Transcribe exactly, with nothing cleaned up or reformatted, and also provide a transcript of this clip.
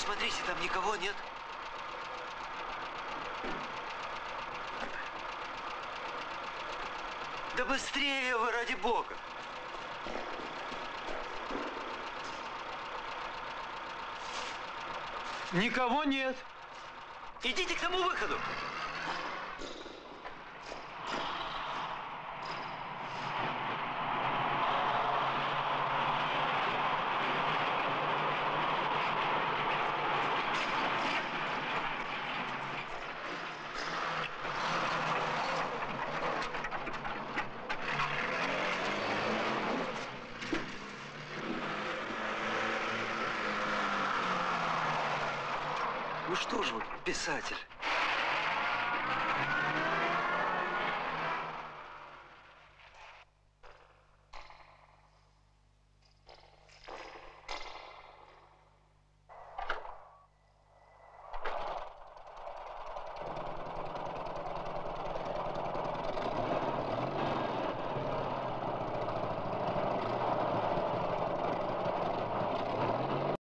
Посмотрите, там никого нет. Да быстрее вы, ради бога! Никого нет. Идите к тому выходу. Ну что ж вы, писатель?